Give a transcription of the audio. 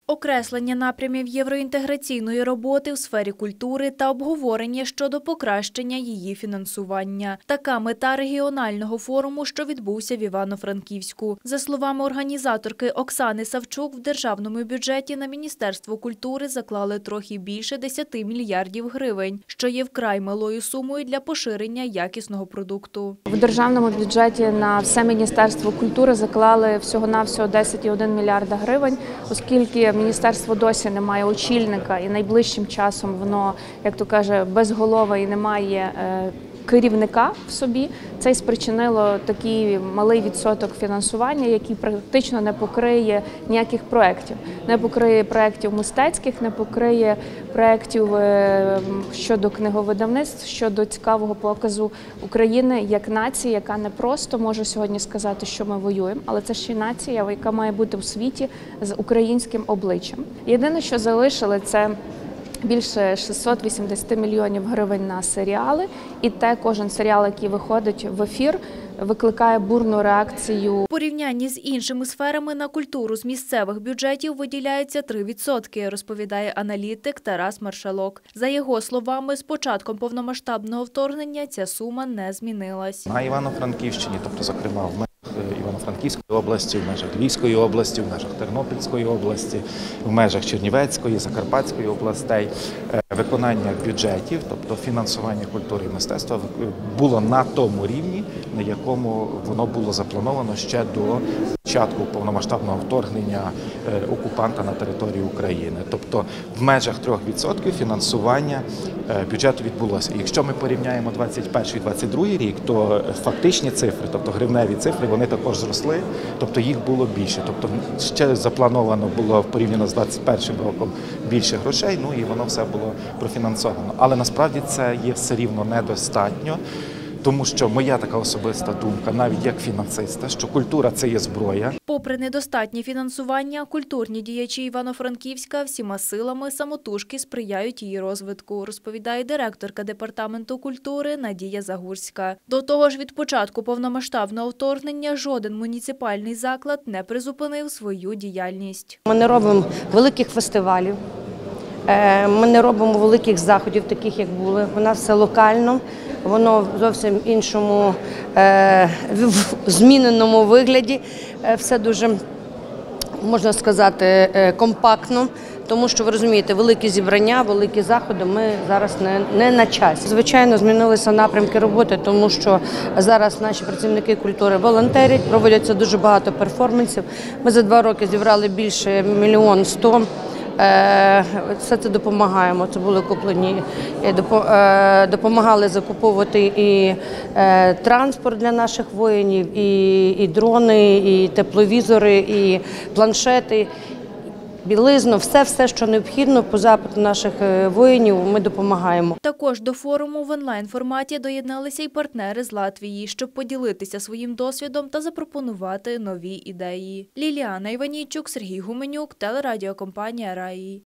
Окреслення напрямів євроінтеграційної роботи в сфері культури та обговорення щодо покращення її фінансування. Така мета регіонального форуму, що відбувся в Івано-Франківську. За словами організаторки Оксани Савчук, в державному бюджеті на Міністерство культури заклали трохи більше 10 мільярдів гривень, що є вкрай малою сумою для поширення якісного продукту. В державному бюджеті на все Міністерство культури заклали всього-навсього 10,1 мільярда гривень, оскільки міністерство досі не має очільника і найближчим часом воно, як то каже, безголове і не має керівника в собі. Це й спричинило такий малий відсоток фінансування, який практично не покриє ніяких проєктів. Не покриє проєктів мистецьких, не покриє проєктів щодо книговидавництв, щодо цікавого показу України як нації, яка не просто може сьогодні сказати, що ми воюємо, але це ще й нація, яка має бути у світі з українським обличчям. Єдине, що залишили, це більше 680 мільйонів гривень на серіали, і кожен серіал, який виходить в ефір, викликає бурну реакцію. У порівнянні з іншими сферами на культуру з місцевих бюджетів виділяється 3%, розповідає аналітик Тарас Маршалок. За його словами, з початком повномасштабного вторгнення ця сума не змінилась. На Івано-Франківщині, тобто, зокрема, в межах Івано-Франківської області, в межах Львівської області, в межах Тернопільської області, в межах Чернівецької, Закарпатської областей, виконання бюджетів, тобто фінансування культури і мистецтва, було на тому рівні, на якому воно було заплановано ще до початку повномасштабного вторгнення окупанта на територію України. Тобто в межах 3% фінансування бюджету відбулося. І якщо ми порівняємо 21-22 рік, то фактичні цифри, тобто гривневі цифри, вони також зросли, тобто їх було більше. Тобто ще заплановано було порівняно з 21 роком більше грошей, ну і воно все було профінансовано. Але насправді це є все рівно недостатньо. Тому що моя така особиста думка, навіть як фінансиста, що культура – це є зброя. Попри недостатнє фінансування, культурні діячі Івано-Франківська всіма силами самотужки сприяють її розвитку, розповідає директорка департаменту культури Надія Загурська. До того ж, від початку повномасштабного вторгнення жоден муніципальний заклад не призупинив свою діяльність. Ми не робимо великих фестивалів, ми не робимо великих заходів, таких як були. У нас все локально. Воно в зовсім іншому, зміненому вигляді, все дуже, можна сказати, компактно, тому що, ви розумієте, великі зібрання, великі заходи ми зараз не на часі. Звичайно, змінилися напрямки роботи, тому що зараз наші працівники культури волонтерять, проводяться дуже багато перформансів. Ми за 2 роки зібрали більше 1 100 000. Все це допомагаємо. Це були куплені, допомагали закуповувати і транспорт для наших воїнів, і дрони, і тепловізори, і планшети, білизну, все, що необхідно по запиту наших воїнів, ми допомагаємо. Також до форуму в онлайн-форматі доєдналися й партнери з Латвії, щоб поділитися своїм досвідом та запропонувати нові ідеї. Ліліана Іванійчук, Сергій Гуменюк, телерадіокомпанія «Раї».